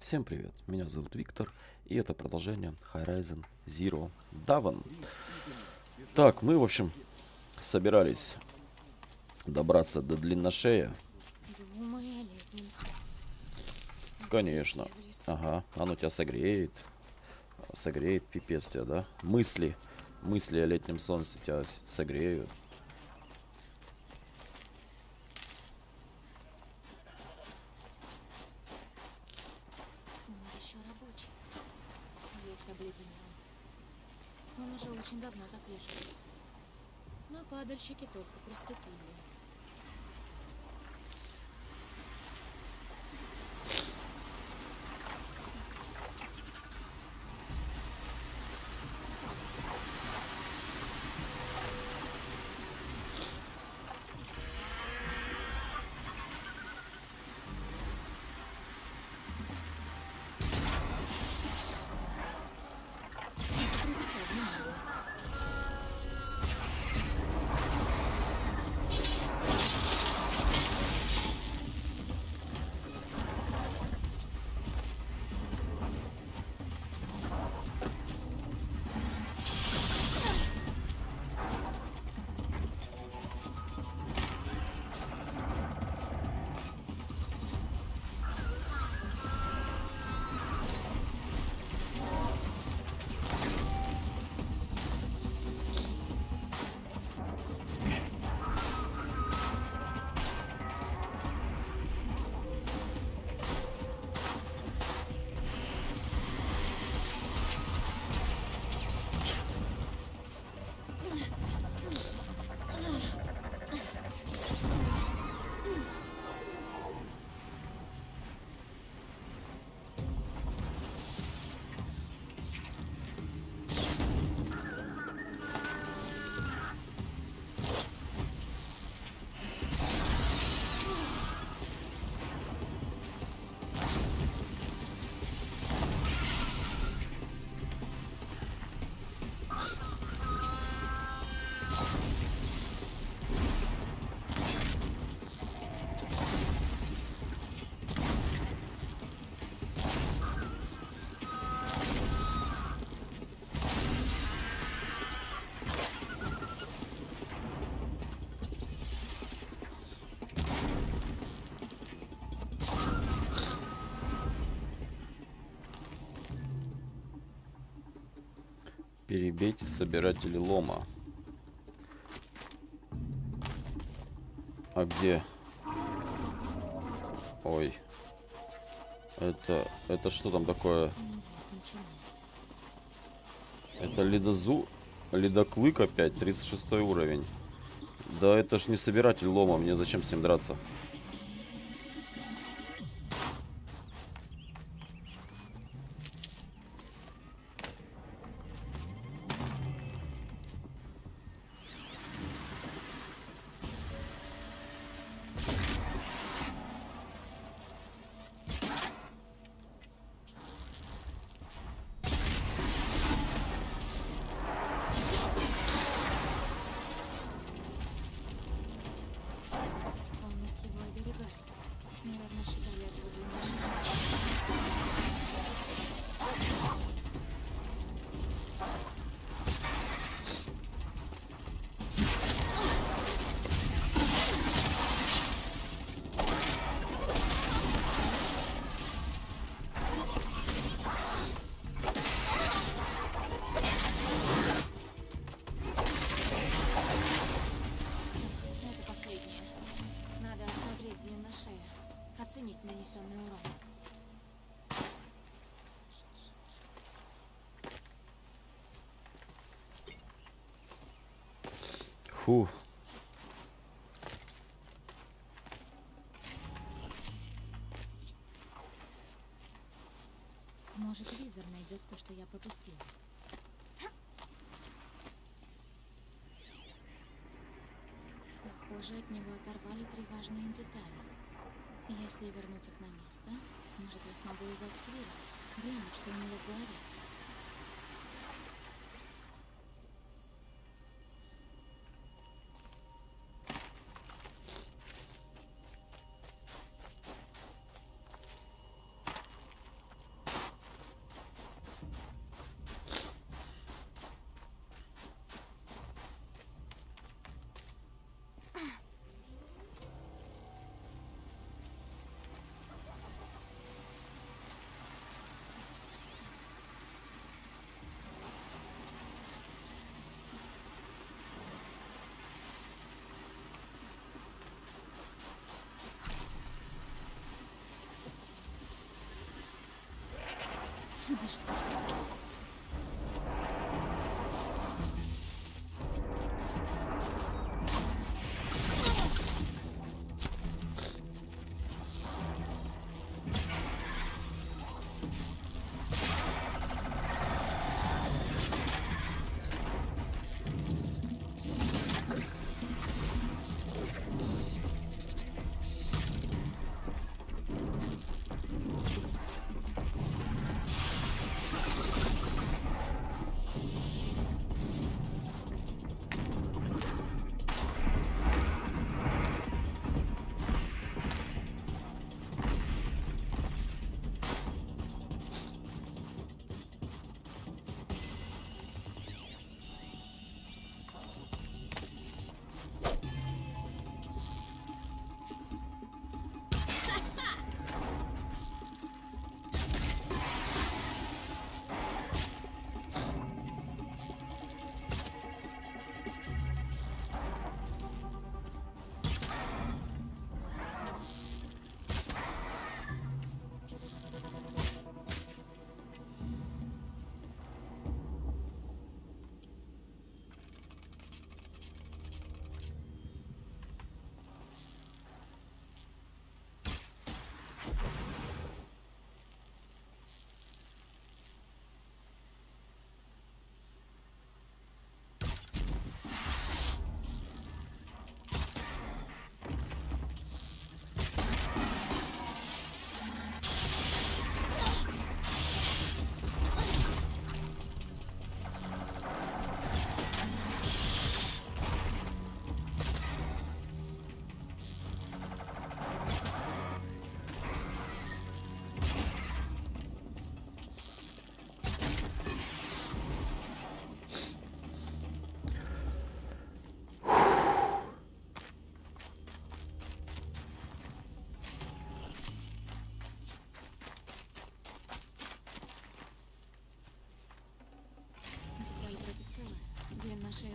Всем привет, меня зовут Виктор, и это продолжение Horizon Zero Dawn. Так, мы, в общем, собирались добраться до длинношея. Думай о летнем солнце. Конечно. Ага, оно тебя согреет. Согреет, пипец тебя, да? Мысли о летнем солнце тебя согреют. Он еще рабочий. Весь обледенел. Он уже очень давно так лежит. Но падальщики только приступили. Привлекай внимание. Перебейте собирателей лома. А где? Ой. Это что там такое? Начинается. Это ледоклык опять, 36 уровень. Да это ж не собиратель лома, мне зачем с ним драться? Он мог его оберегать. Наверное, считали этого длинношерстным. Это последнее. Надо осмотреть длинношея. Оценить нанесенный урон. Фу. Может, визор найдет то, что я пропустила. Похоже, от него оторвали 3 важные детали. Если вернуть их на место, может, я смогу его активировать. Глянуть, что у него в голове.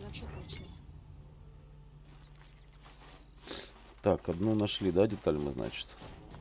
вообще прочные. Так, одну нашли, да, деталь мы, значит?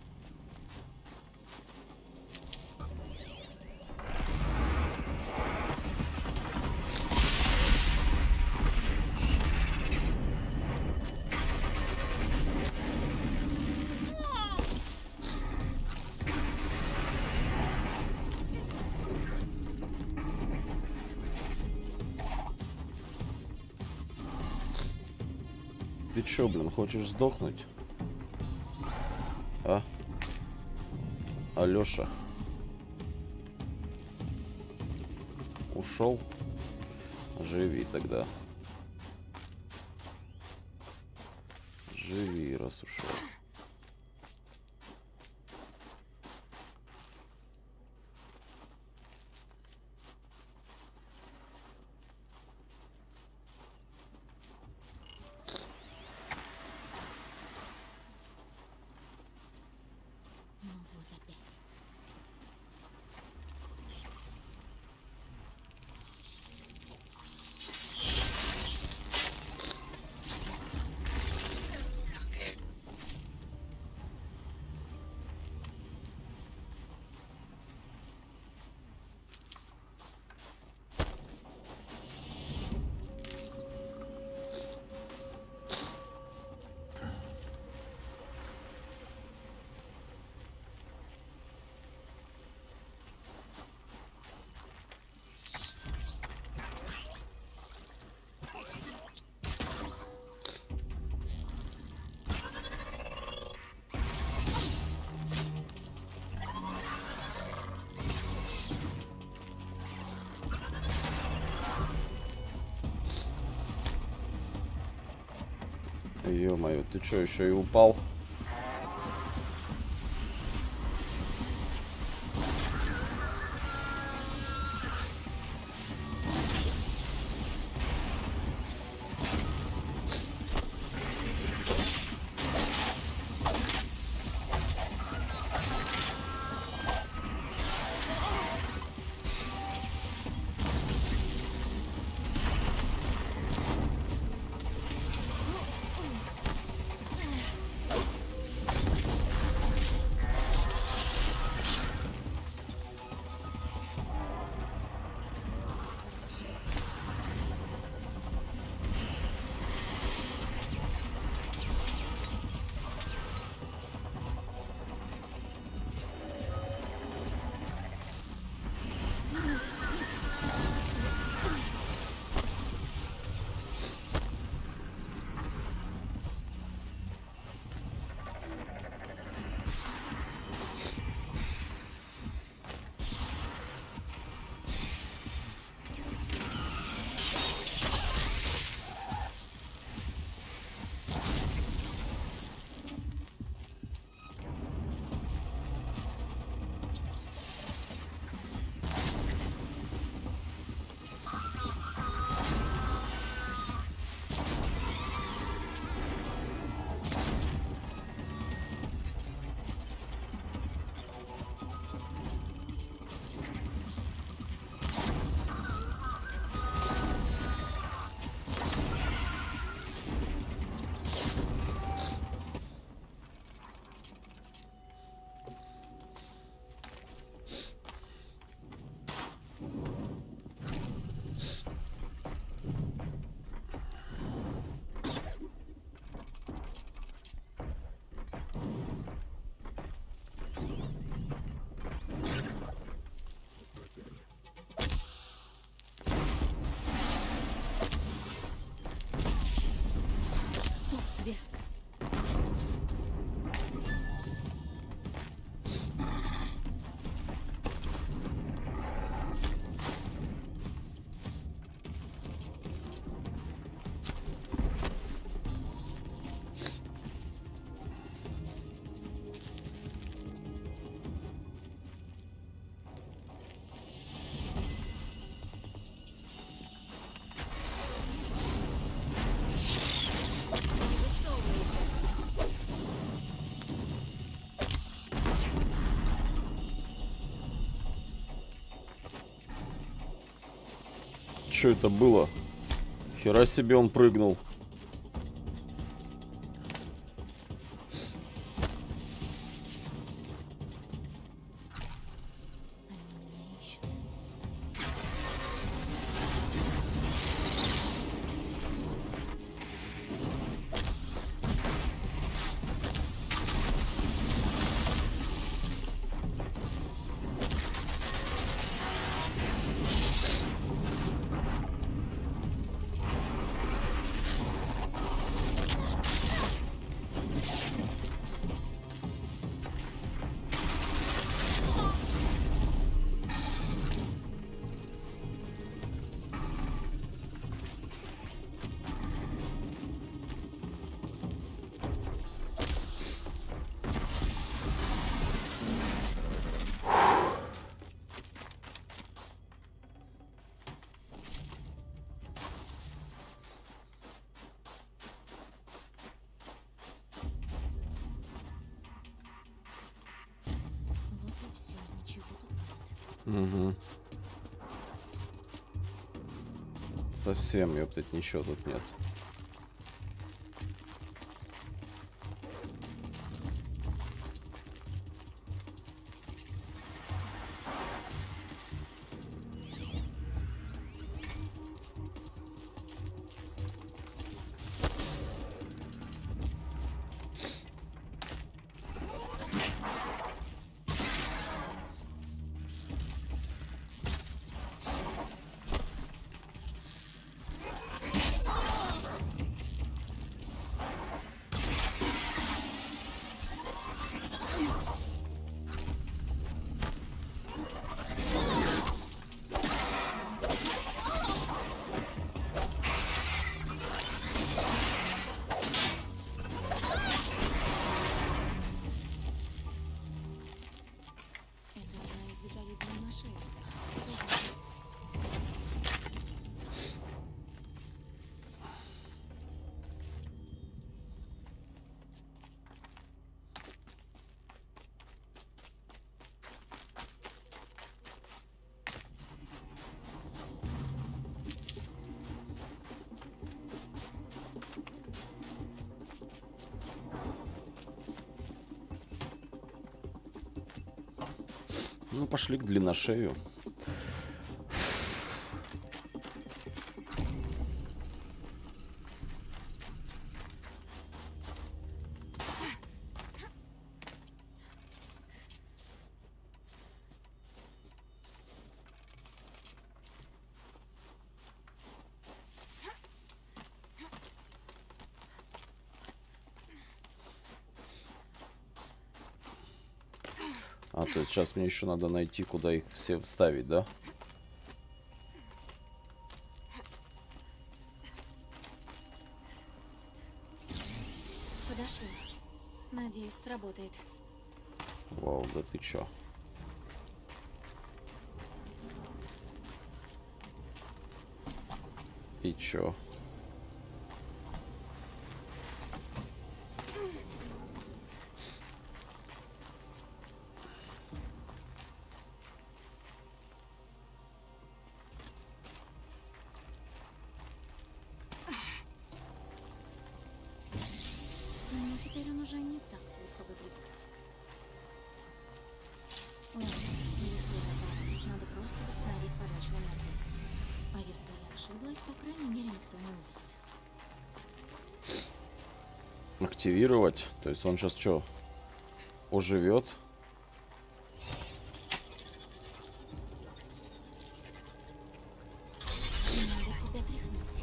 Ты чё, блин, хочешь сдохнуть? А? Алёша. Ушел? Живи тогда. Живи, раз ушел. Ну вот опять. Ё-моё, ты чё, еще и упал? Тебе. Что это было? Хера себе он прыгнул. Угу. Совсем, ёптать, ничего тут нет. Ну, пошли к длинношею. А, то есть сейчас мне еще надо найти, куда их все вставить, да? Подошли. Надеюсь, сработает. Вау, да ты чё? И чё? Но теперь он уже не так плохо выглядит. Ладно, если это надо просто восстановить подачу энергии. А если я ошиблась, по крайней мере, никто не увидит. Активировать? То есть он сейчас что? Оживет? Надо тебя тряхнуть.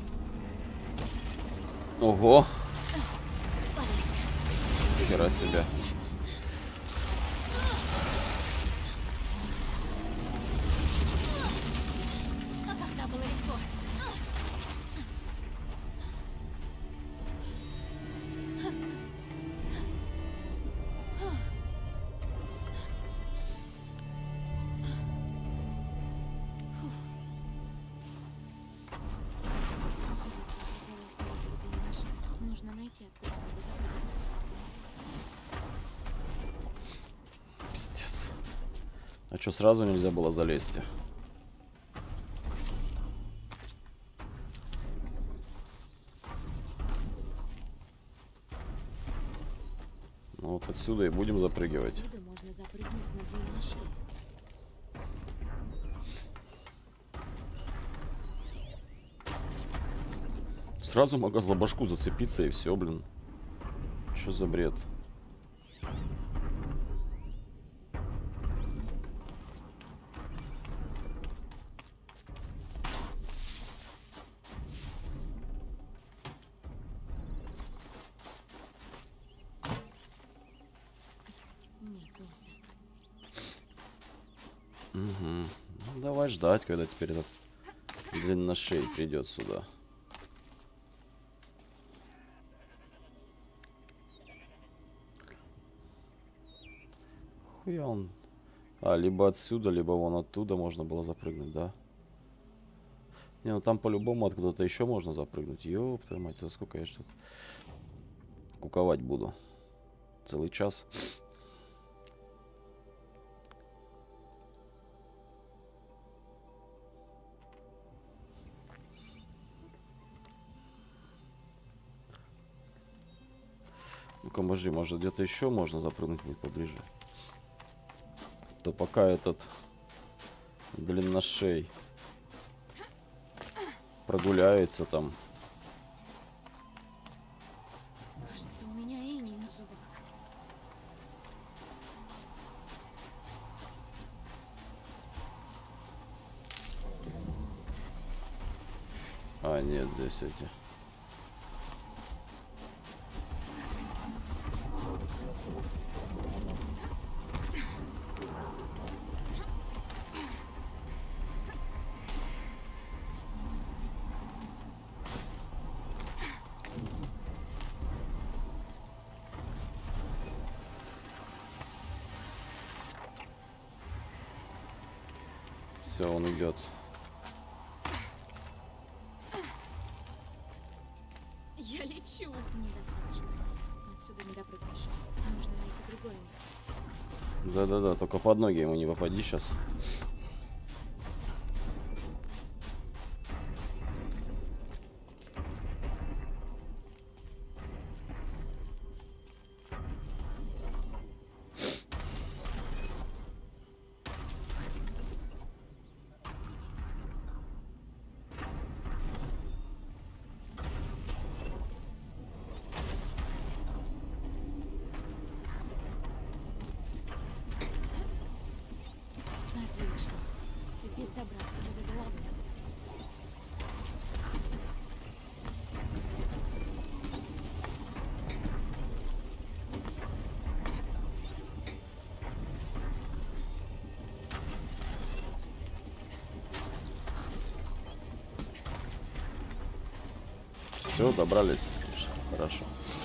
Ого! Хера себе. А когда было легко. Нужно найти, откуда его запрыгнуть. Пиздец. А что, сразу нельзя было залезть? отсюда и будем запрыгивать. Отсюда можно запрыгнуть на длинной шее. Сразу могла за башку зацепиться и все, блин. Что за бред? Нет места. Угу. Ну, давай ждать, когда теперь этот длинношей придет сюда. Хуя он. А, либо отсюда, либо вон оттуда можно было запрыгнуть, да? Не, ну там по-любому откуда-то еще можно запрыгнуть. Ёб твою мать, за сколько я что-то куковать буду? Целый час. Ну-ка, может где-то еще можно запрыгнуть будет поближе. То пока этот длинношей прогуляется там. Кажется, у меня иней на зубах. А, нет, здесь эти. Все, он идет. Я лечу. Недостаточно высоко. Отсюда не допрыгнешь. Нужно найти другое место. Да-да-да, только под ноги ему не попади сейчас. Отлично. Теперь добраться до головы. Все, добрались. Хорошо.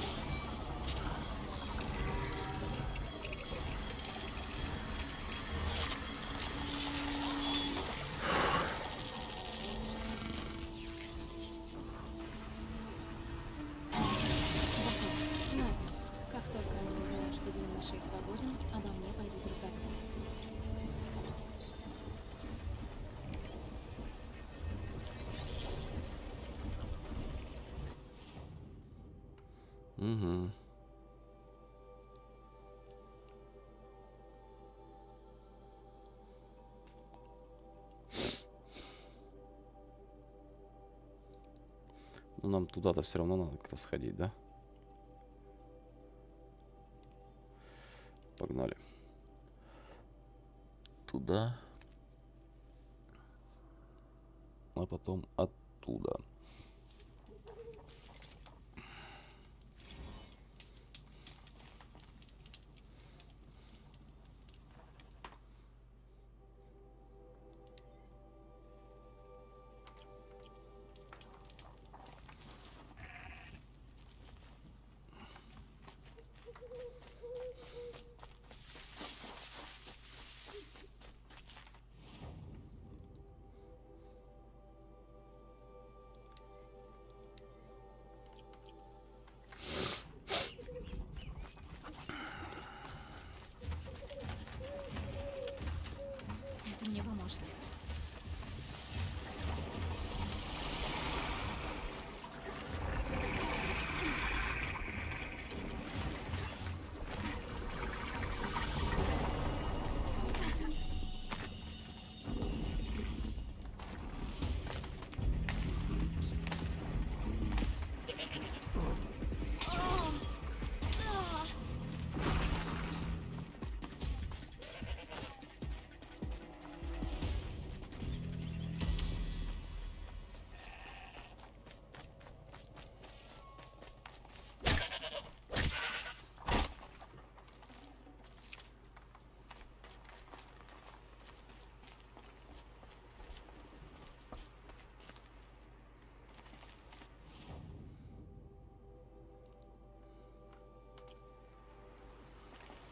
Но как только они узнают, что длинношей свободен, обо мне пойдут разговоры. Угу. Ну, нам туда-то все равно надо как-то сходить, да? Погнали. Туда. А потом оттуда. Это мне поможет.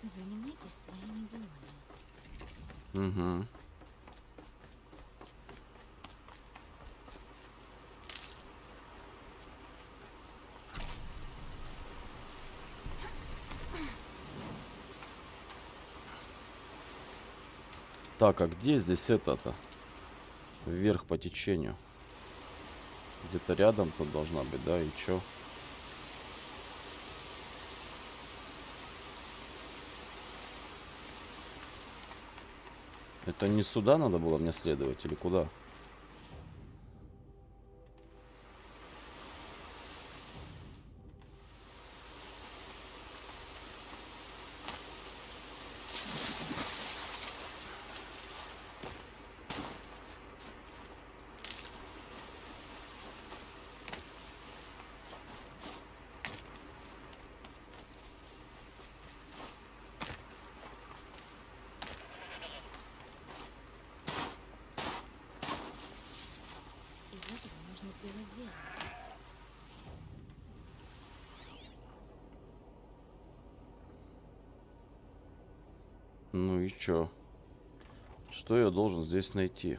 Занимайтесь своими делами. Угу. Так, а где здесь это-то? Вверх по течению. Где-то рядом тут должна быть, да, и чё? Это не сюда надо было мне следовать или куда? Из этого можно сделать зелье. Ну и чё? Что я должен здесь найти?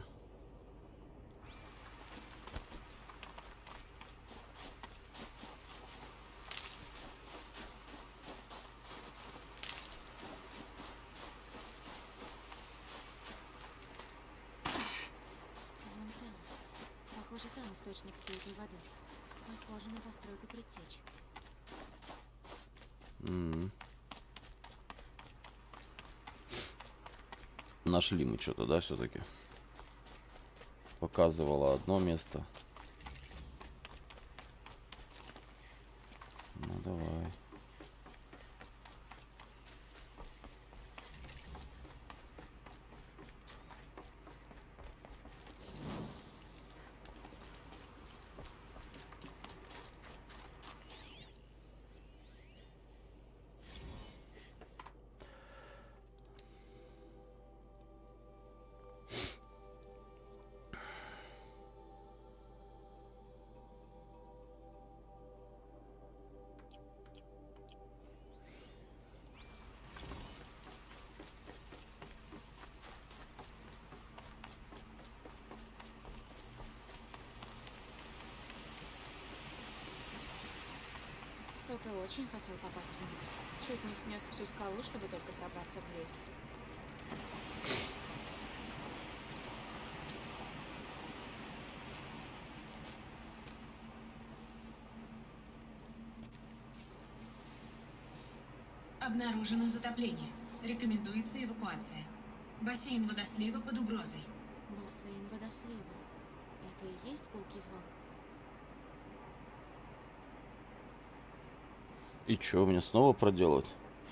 Вон там. Похоже, там источник всей этой воды. Похоже на постройку предтеч. Нашли мы что-то, да, все-таки? Показывало одно место. Ну давай. Кто-то очень хотел попасть внутрь. Чуть не снес всю скалу, чтобы только пробраться в дверь. Обнаружено затопление. Рекомендуется эвакуация. Бассейн водослива под угрозой. Бассейн водослива. Это и есть гулкий звон? И чё, мне снова проделать?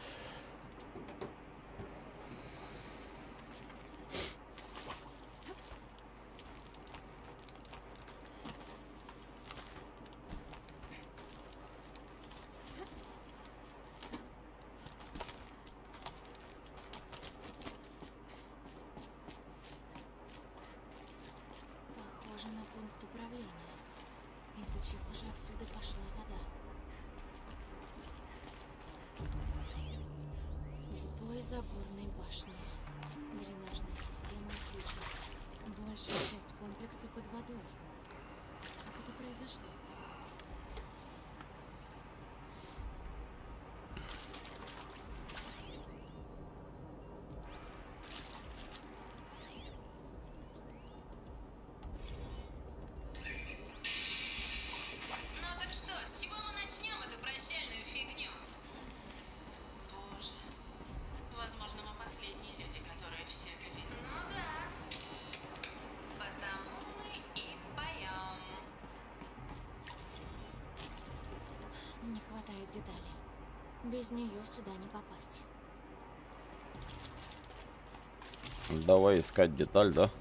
Похоже на пункт управления. Из-за чего же отсюда пошла вода? Сбой заборной башни. Дренажная система отключена. Большая часть комплекса под водой. Как это произошло? Ну так что, с чего мы начнем эту прощальную фигню? Боже. Возможно, мы последние люди, которые все это видят. Ну да. Потому мы и поем. Не хватает детали. Без нее сюда не попасть. Давай искать деталь, да?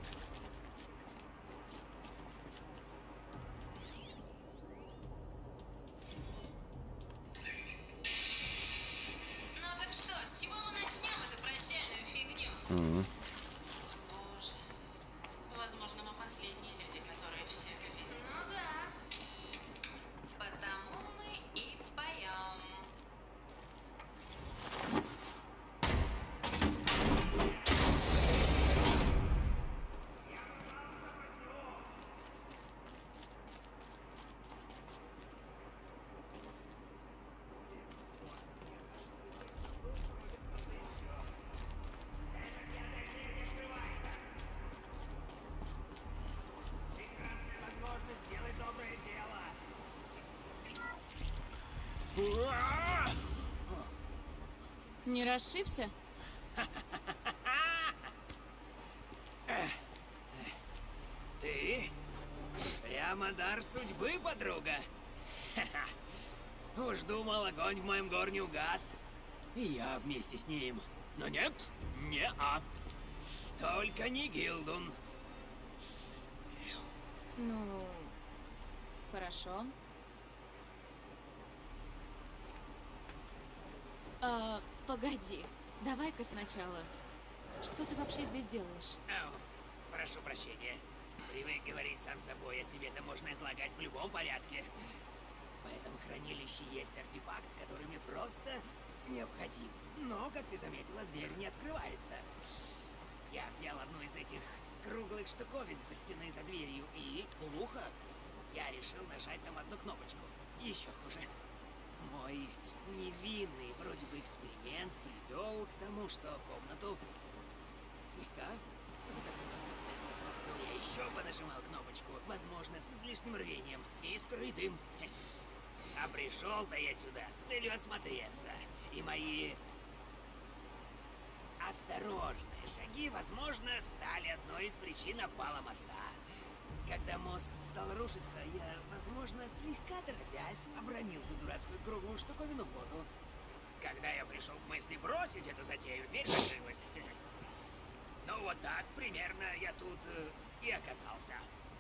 Ну так что, с чего мы начнем эту прощальную фигню? Боже. Возможно, мы последние люди, которые все это видят. Ну да. Потому мы и поем. Не расшибся? Ты? Прямо дар судьбы, подруга. Уж думал, огонь в моем горне угас. И я вместе с ним. Но нет, не-а. Только не Гилдун. Ну, хорошо. Погоди. Давай-ка сначала. Что ты вообще здесь делаешь? Ау, прошу прощения. Привык говорить сам собой, о себе-то можно излагать в любом порядке. В этом хранилище есть артефакт, который мне просто необходим. Но, как ты заметила, дверь не открывается. Я взял одну из этих круглых штуковин со стены за дверью и, глухо, я решил нажать там одну кнопочку. Еще хуже. Мой невинный вроде бы эксперимент привел к тому, что комнату слегка затопило. Но я еще понажимал кнопочку, возможно, с излишним рвением и скрытым. А пришел-то я сюда с целью осмотреться. И мои осторожные шаги, возможно, стали одной из причин обвала моста. Когда мост стал рушиться, я, возможно, слегка торопясь, обронил ту дурацкую круглую штуковину в воду. Когда я пришел к мысли бросить эту затею, дверь закрылась. Ну вот так примерно я тут и оказался.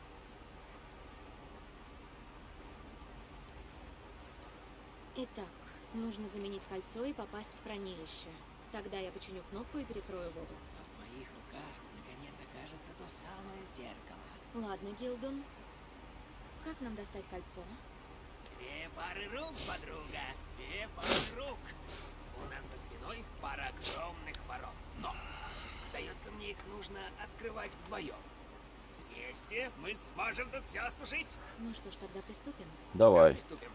Итак, нужно заменить кольцо и попасть в хранилище. Тогда я починю кнопку и перекрою воду. А в моих руках, наконец, окажется то самое зеркало. Ладно, Гилдун. Как нам достать кольцо? 2 пары рук, подруга. 2 пары рук. У нас за спиной пара огромных ворот. Но, сдается мне, их нужно открывать вдвоем. Вместе мы сможем тут все осушить. Ну что ж, тогда приступим. Давай. Приступим.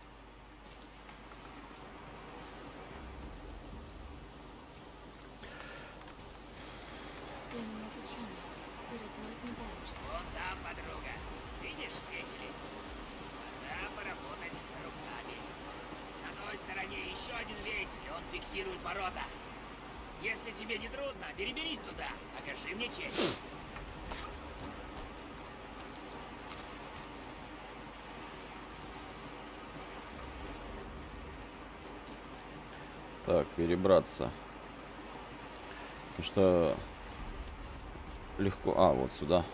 Сильное течение. Переплыть не получится. Вон там, подруга. Видишь, вентили? Пора поработать руками. На той стороне еще один вентиль, он фиксирует ворота. Если тебе не трудно, переберись туда. Окажи мне честь. Так, перебраться. Что легко. А, вот сюда.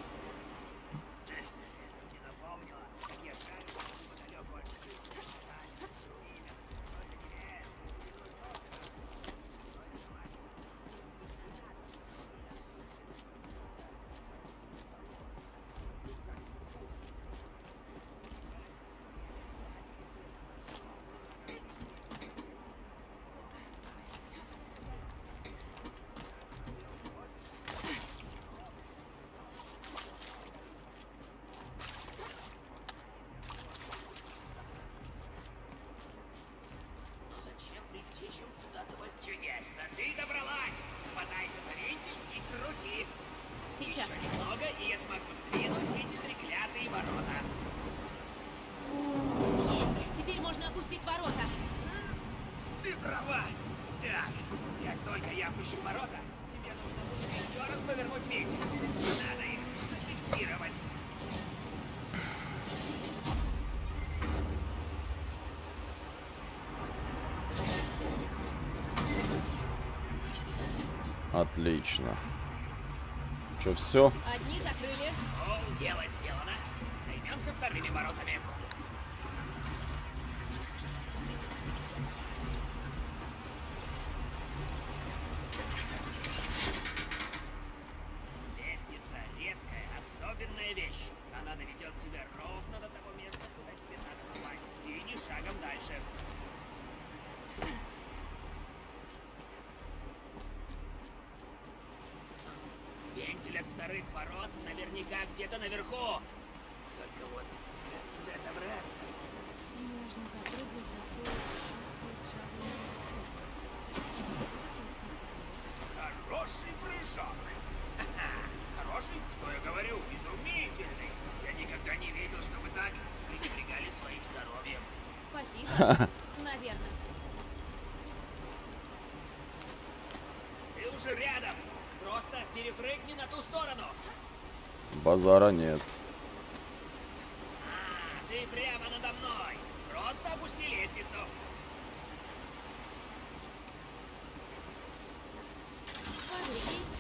Чудесно, ты добралась! Хватайся за вентиль и крути! Сейчас. Еще немного, и я смогу сдвинуть эти треклятые ворота. Есть! Теперь можно опустить ворота. Ты права! Так, как только я опущу ворота, тебе нужно будет еще раз повернуть вентиль. Надо их зафиксировать. Отлично. Что, все? Одни закрыли. Дело сделано. Займемся вторыми воротами. Лестница редкая, особенная вещь. Она доведет тебя ровно до того места, куда тебе надо попасть. И ни шагом дальше. Вентиль от вторых ворот наверняка где-то наверху. Только вот как туда забраться? Можно запрыгнуть на ту шахту. Хороший прыжок. Ха-ха. Хороший? Что я говорю? Изумительный. Я никогда не видел, чтобы так пренебрегали своим здоровьем. Спасибо. Наверное. уже рядом. Просто перепрыгни на ту сторону. Базара нет. Ты прямо надо мной. Просто опусти лестницу. Повернись.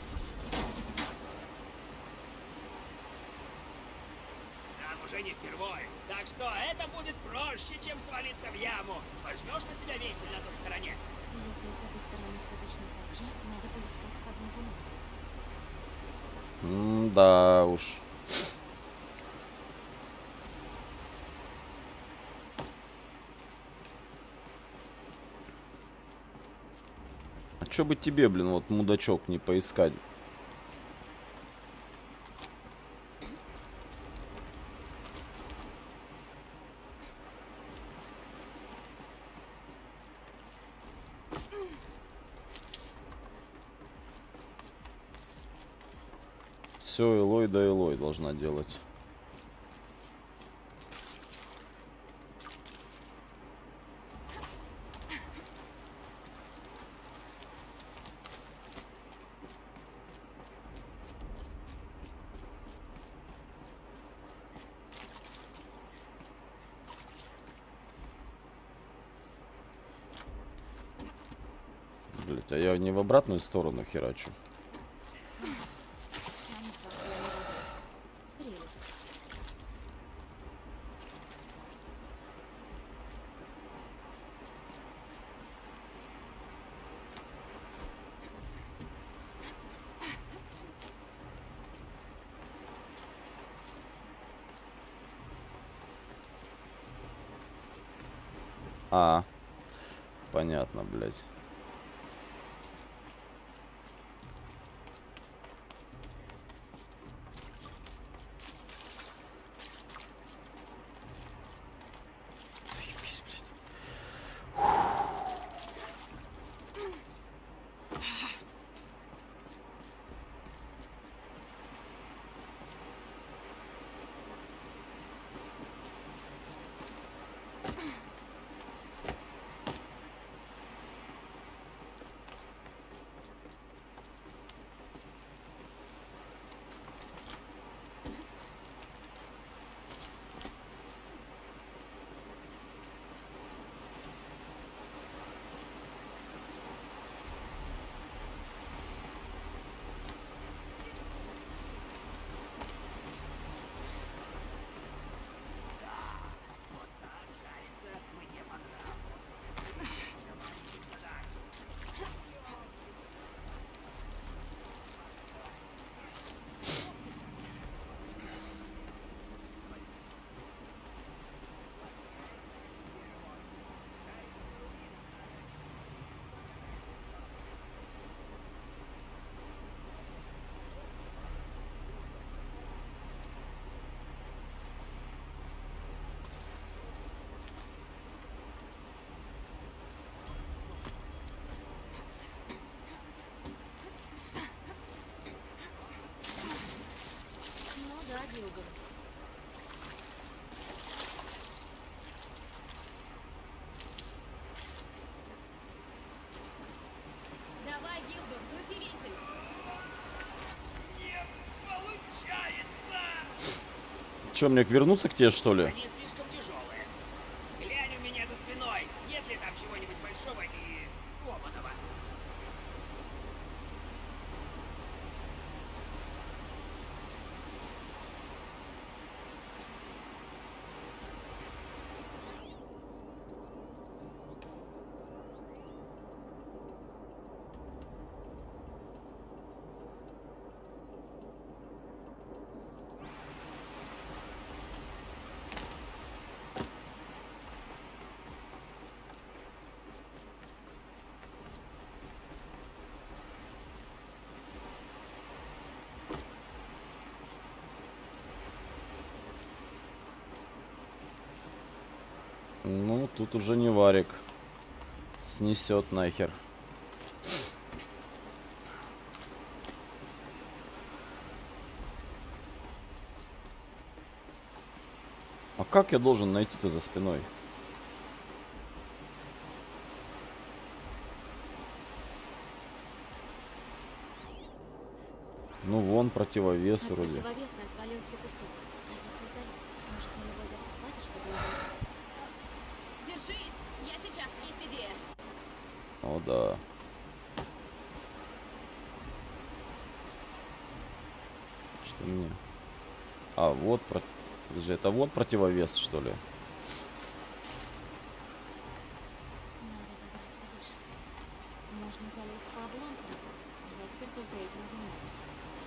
Нам уже не впервой. Так что это будет проще, чем свалиться в яму. Возьмешь на себя вентиль на той стороне? Если с этой стороны все точно так же, надо поискать входной туннель. Да уж. А чё бы тебе, блин, вот мудачок не поискать? Все, Элой да Элой должна делать. Блять, а я не в обратную сторону херачу. Шанс со слоем воды. Прелесть. А, понятно, блять. Заебись, блядь. Ну да, Гилган. Давай, Гилган, крути вентиль. Не получается! Че, мне вернуться к тебе, что ли? Они слишком тяжелые. Глянь у меня за спиной. Нет ли там чего-нибудь большого и сломанного? Ну, тут уже не варик. Снесет нахер. А как я должен найти-то за спиной? Ну вон противовес От вроде. противовеса отвалился кусок. А если залезть, может, на его веса хватит, чтобы его выпустить? Держись! Я сейчас, есть идея! О, да. Что мне? А, вот Подожди, это вот противовес, что ли? Надо забраться выше. Можно залезть по обломкам. Я теперь только этим и занимаюсь.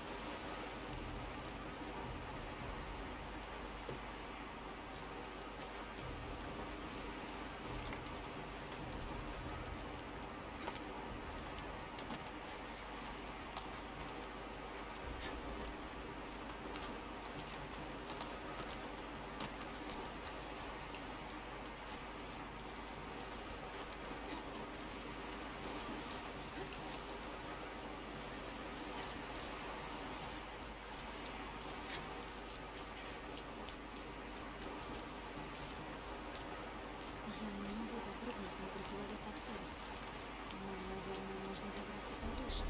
Я не могу запрыгнуть на противовес отсюда. Но, наверное, можно забраться повыше.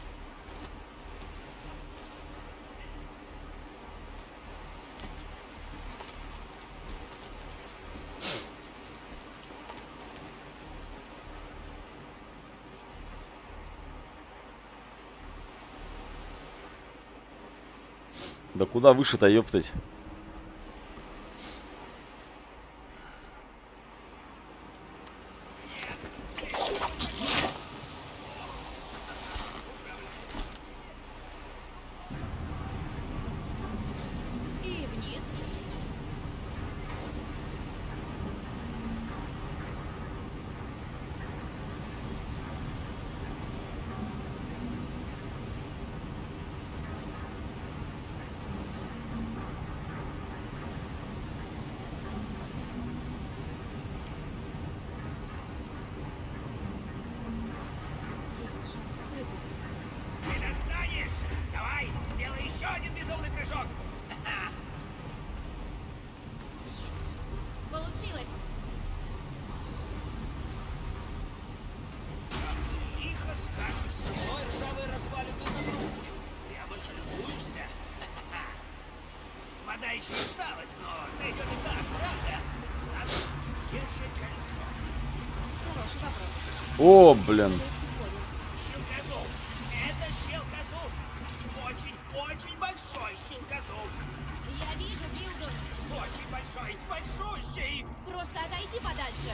Да куда выше-то, ёптать? И вниз. Есть шанс спрыгнуть. Ты достанешь! Давай, сделай еще один безумный прыжок! Есть. Получилось! Лихо скачешь с одной ржавой развалиной на другую. Прямо залюбуешься. Вода еще осталась, но сойдет и так, правда? Где же кольцо? Хороший вопрос. О, блин. Есть в воду. Щелкозуб! Это щелкозуб! Очень большой щелкозуб! Я вижу, Билдун. Очень большой, большущий! Просто отойди подальше.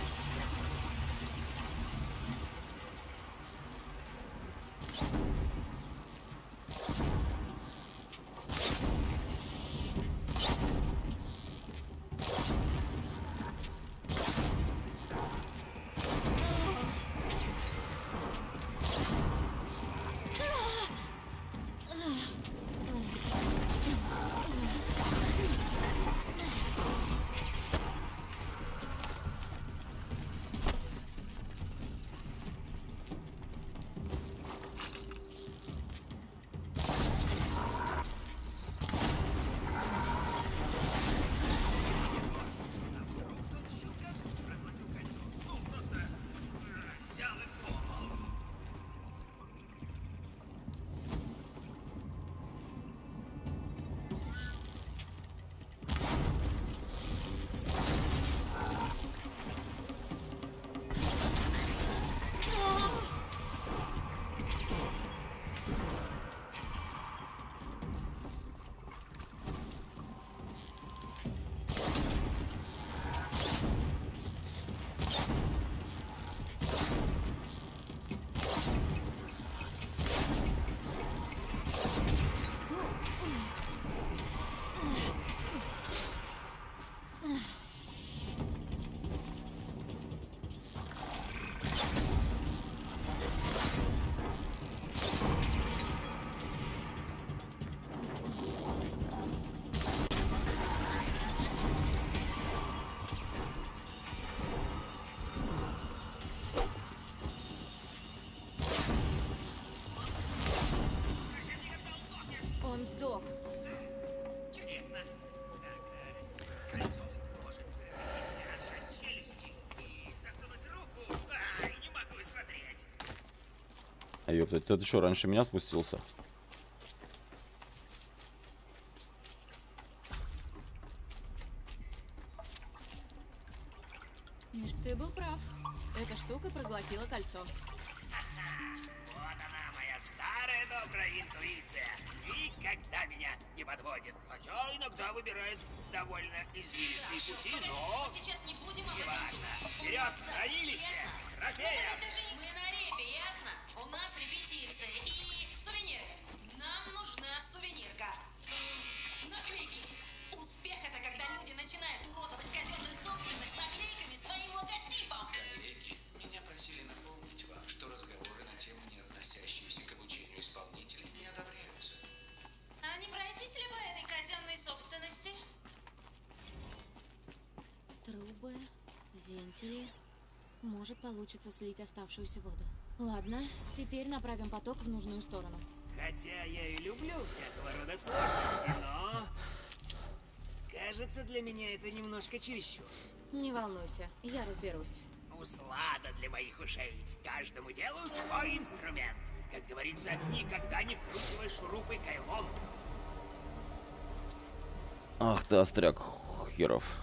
Вдруг тот щелкозуб проглотил кольцо? Ну, просто взял и сломал. Он сдох. Чудесно. Так, кольцо. Может, если разжать челюсти и засунуть руку? Ай, не могу смотреть. А ёптать, ты что, раньше меня спустился? Ты был прав. Эта штука проглотила кольцо. Вот она, моя старая добрая интуиция. Никогда меня не подводит. Хотя иногда выбирает довольно извилистые пути, но... Мы сейчас не будем об этом неважно. думать. Вперед, хранилище! Трофея! Это же не мы на репе, ясно? У нас репетиция и сувенир. Нам нужна сувенирка. Наклейки. Успех — это когда люди начинают уродовать казенную собственность наклейками своим логотипом. Коллеги, меня просили напомнить вам, что разговоры на тему, не относящиеся к обучению исполнителей, не одобряются. А не пройтись ли по этой казенной собственности? Трубы, вентили. Может, получится слить оставшуюся воду. Ладно, теперь направим поток в нужную сторону. Хотя я и люблю всякого рода сложности, но... Кажется, для меня это немножко чересчур. Не волнуйся, я разберусь. Услада для моих ушей. Каждому делу свой инструмент. Как говорится, никогда не вкручивай шурупы кайлом. Ах ты, остряк херов.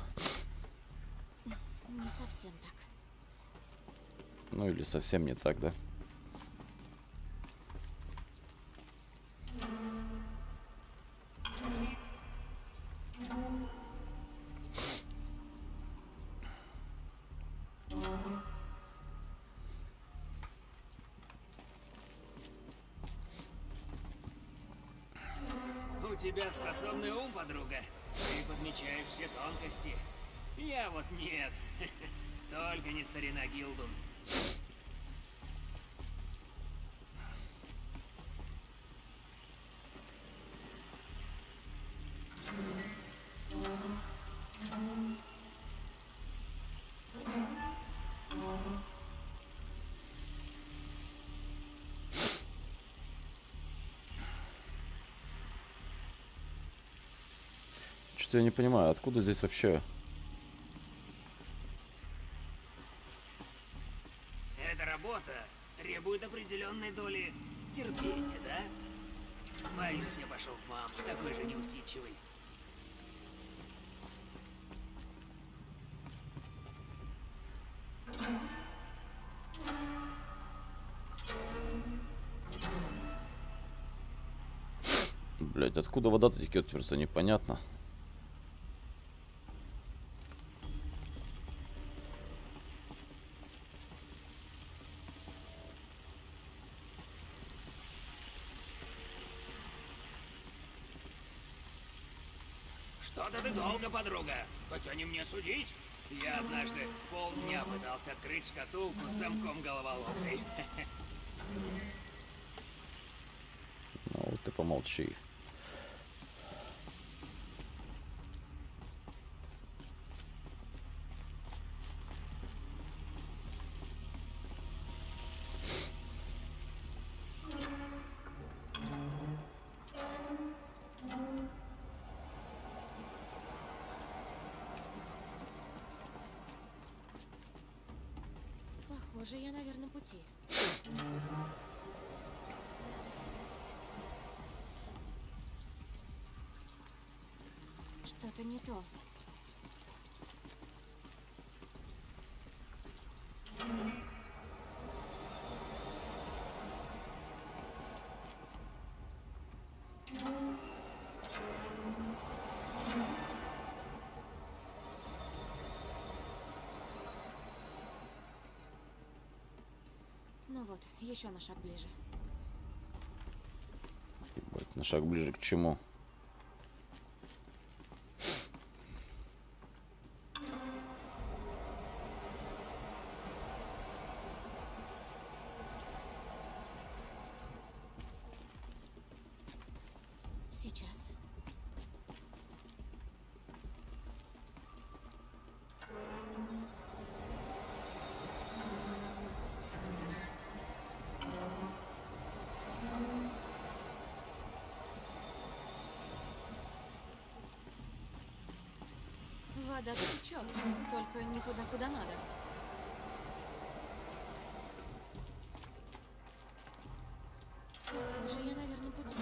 Не совсем так. Ну или совсем не так, да? У тебя способный ум, подруга. Ты подмечаешь все тонкости. Я вот нет. Только не старина Гилдун. Что я не понимаю, откуда здесь вообще... Эта работа требует определенной доли терпения, да? Боюсь, я пошел в маму, такой же неусидчивый. Блять, откуда вода-то текет, просто непонятно. Что-то ты долго, подруга. Хотя не мне судить. Я однажды полдня пытался открыть шкатулку с замком головоломкой. Ну, вот ты помолчи. Похоже, я на верном пути. Что-то не то. Ну вот, еще на шаг ближе. Ебать, на шаг ближе к чему? Сейчас. Вода течет, только не туда, куда надо. Похоже, я на верном пути.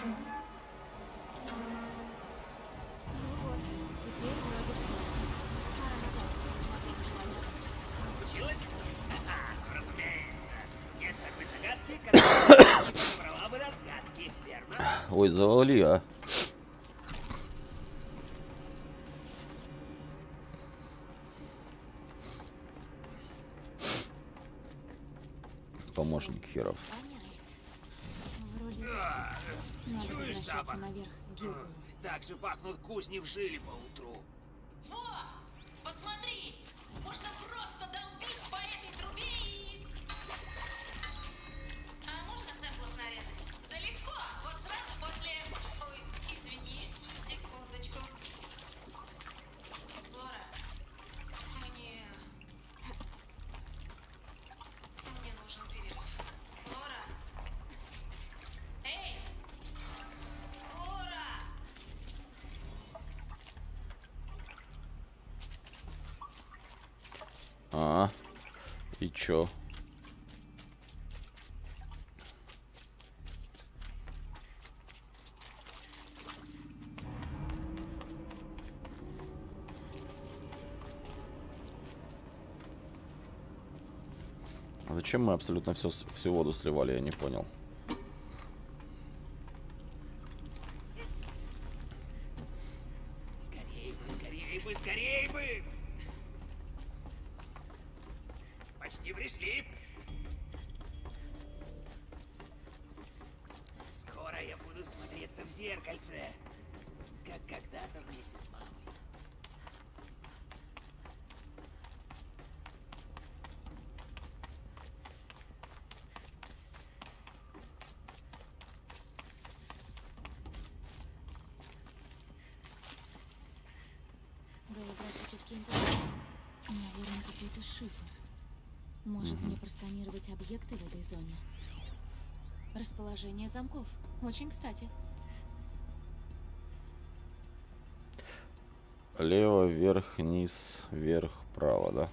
Ну вот, теперь вроде все. Пора назад, смотреть ушла. Получилось? Ой, завали, а. Помощник херов. Вроде надо Чуешь возвращаться запах? наверх к Гилтону. Так же пахнут кузни в жиле по утру. Во! Посмотри! Можно просто долбить по этой трубе и... А можно сэмплов нарезать? Да легко! Вот сразу после... Ой, извини, секундочку. Лора, мне нужен перерыв. Лора! Эй! Лора! А, и чё? А зачем мы абсолютно всю воду сливали, я не понял. Скорей бы, скорей бы, скорей бы! Почти пришли. Скоро я буду смотреться в зеркальце, как когда-то вместе с мамой. Голографический интерфейс. Наверное, какой-то шифр. Может мне просканировать объекты в этой зоне? Расположение замков. Очень кстати. Лево, вверх, низ, вверх, право, да?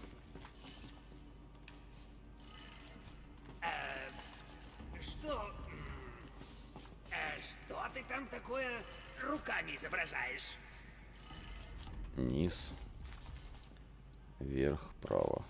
Что? Что ты там такое руками изображаешь? Низ, вверх, право.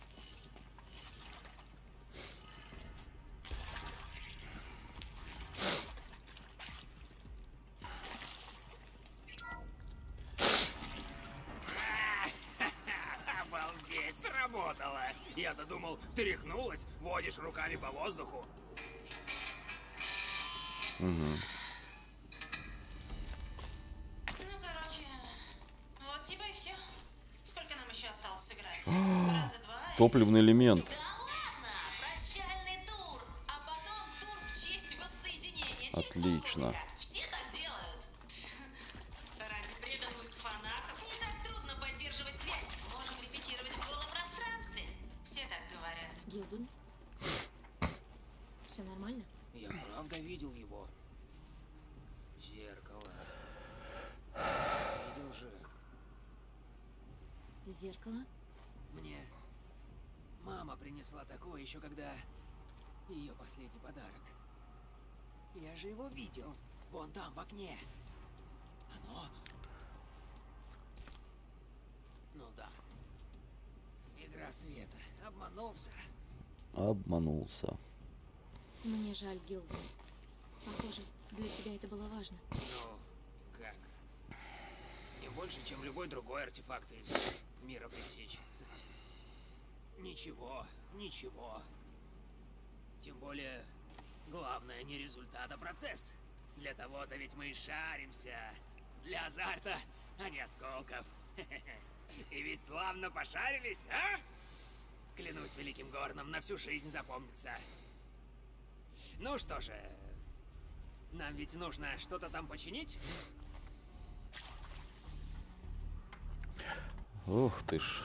Обалдеть, сработало! Я-то думал, ты рехнулась, водишь руками по воздуху. Ну, короче, вот типа и все. Сколько нам еще осталось сыграть? Раза два? Топливный элемент. Да ладно! Прощальный тур! А потом тур в честь воссоединения. Через Отлично. полгодика. Все так делают. Ради преданных фанатов не так трудно поддерживать связь. Можем репетировать в голом пространстве. Все так говорят. Гилбан? Все нормально? Я правда видел его. Зеркало. Видел же. Зеркало? Мне мама принесла такое еще когда ее последний подарок. Я же его видел. Вон там, в окне. Оно... Ну да. Игра света. Обманулся. Обманулся. Мне жаль, Гилбан. Похоже, для тебя это было важно. Ну, как? Не больше, чем любой другой артефакт из мира пресечь. Ничего, ничего. Тем более, главное не результат, а процесс. Для того-то ведь мы и шаримся. Для азарта, а не осколков. И ведь славно пошарились, а? Клянусь великим горном, на всю жизнь запомнится. Ну что же, нам ведь нужно что-то там починить? Ух ты ж.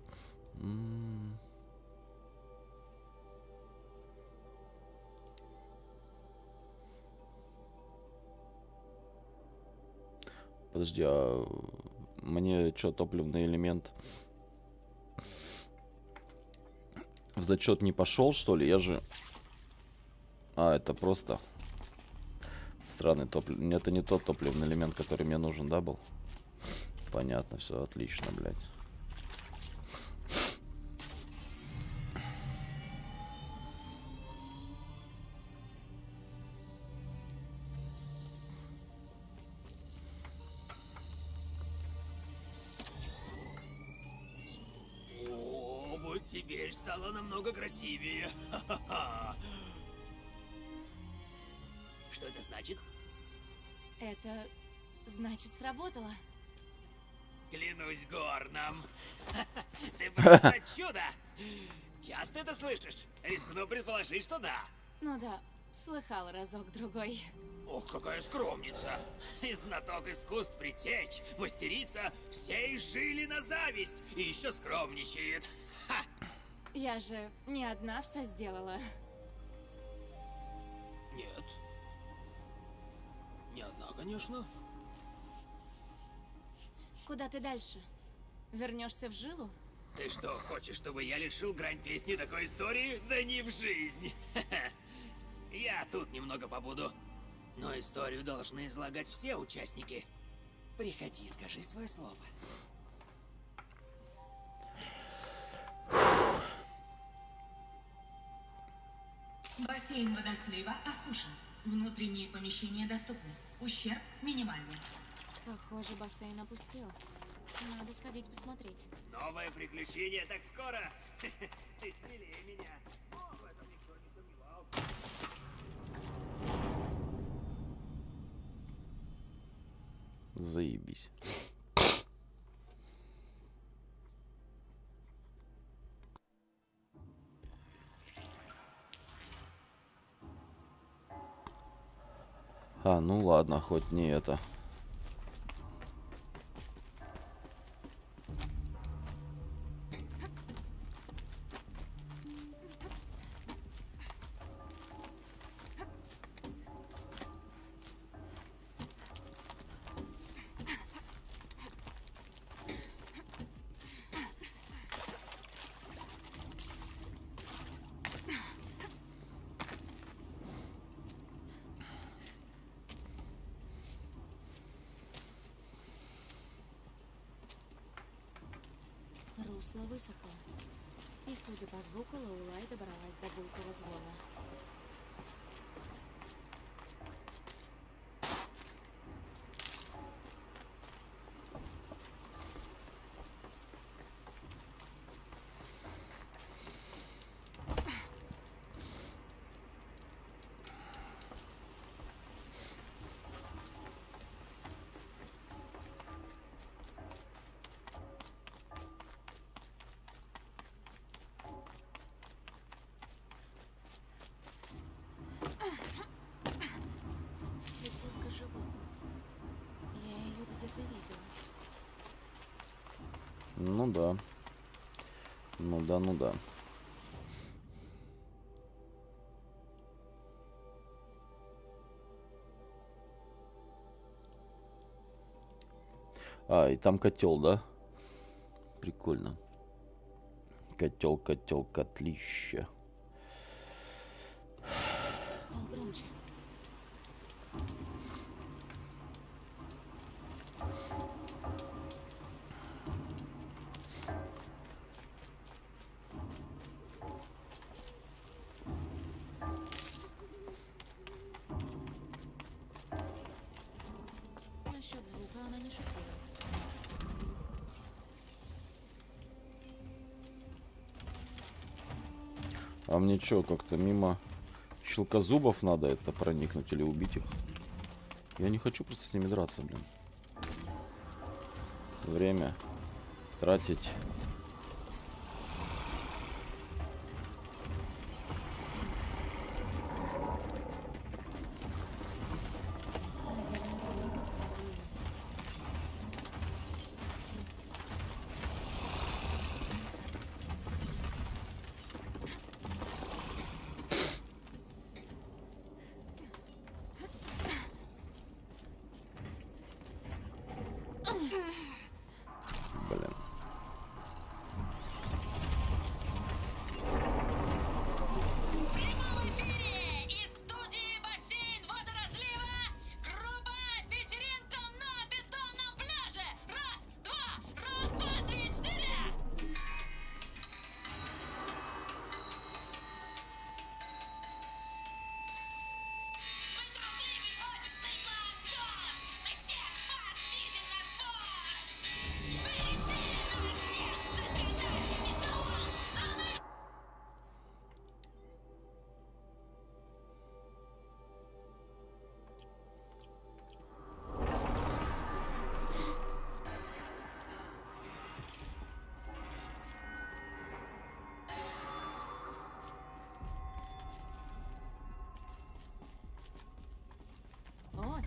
Подожди, а мне что, топливный элемент в зачет не пошел, что ли? Я же... А, это просто сраный топливный... Это не тот топливный элемент, который мне нужен, да, был? Понятно, все отлично, блядь. стало намного красивее. Ха-ха-ха. Что это значит? Это значит сработало. Клянусь горном. Ты просто чудо! Часто это слышишь? Рискну предположить, что да. Ну да, слыхал разок-другой. Ох, какая скромница! И знаток искусств притечь, мастерица, все жили на зависть, и еще скромничает. Ха! Я же не одна все сделала. Нет. Не одна, конечно. Куда ты дальше? Вернешься в жилу? Ты что, хочешь, чтобы я лишил грань песни такой истории? Да не в жизнь. Я тут немного побуду. Но историю должны излагать все участники. Приходи, скажи свое слово. Бассейн водослива осушен. Внутренние помещения доступны. Ущерб минимальный. Похоже, бассейн опустел. Надо сходить посмотреть. Новое приключение так скоро? Ты смелее меня. О, в этом никто не сомневался. Заебись. А, ну ладно, хоть не это. Русло высохло. И, судя по звуку, Лаулай добралась до гулкого звона. Фигурка животного. Я ее где-то видела. Ну да. Ну да, ну да. А, и там котел, да? Прикольно. Котел, котел, котлище. Стал громче. Насчет звука она не шутила. А мне чё, как-то мимо щелкозубов надо это проникнуть или убить их? Я не хочу просто с ними драться, блин. Время тратить. Наверное, тут вход в эти руины. Блин.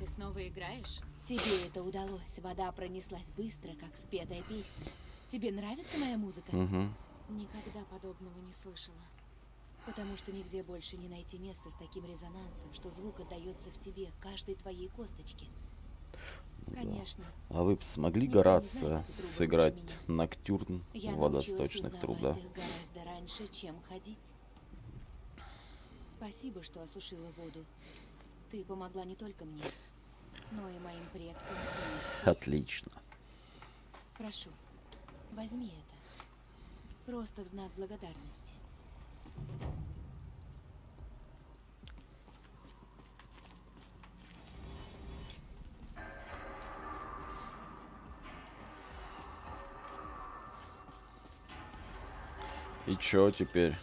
ты снова играешь? Тебе это удалось. Вода пронеслась быстро, как спетая песня. Тебе нравится моя музыка? Угу. Никогда подобного не слышала. Потому что нигде больше не найти места с таким резонансом, что звук отдается в тебе, в каждой твоей косточке. Конечно. А вы б смогли, Никто не Горация, знает эту трубу сыграть лучше ноктюрн Я в научилась водосточных узнавать трудах? их гораздо раньше, чем ходить. Спасибо, что осушила воду. Ты помогла не только мне, но и моим предкам. Отлично. Прошу, возьми это. Просто в знак благодарности. И чё теперь?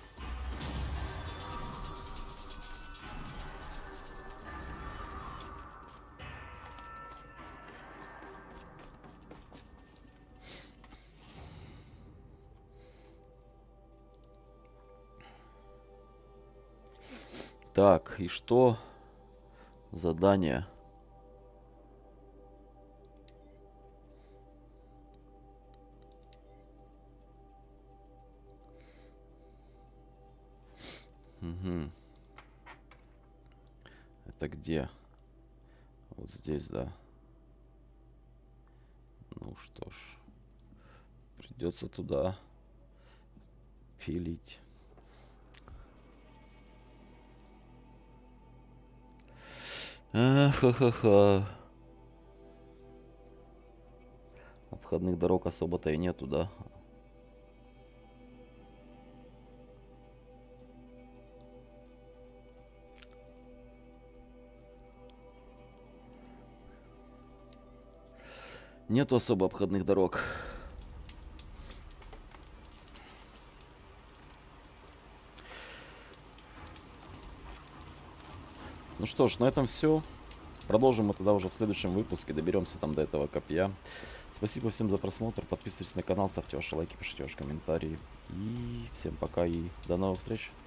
Так, и что? Задание. Угу. Это где? Вот здесь, да. Ну что ж. Придется туда пилить. Ха-ха-ха. Обходных дорог особо-то и нету, да? Нету особо обходных дорог. Ну что ж, на этом все. Продолжим мы тогда уже в следующем выпуске. Доберемся там до этого копья. Спасибо всем за просмотр. Подписывайтесь на канал, ставьте ваши лайки, пишите ваши комментарии. И всем пока и до новых встреч.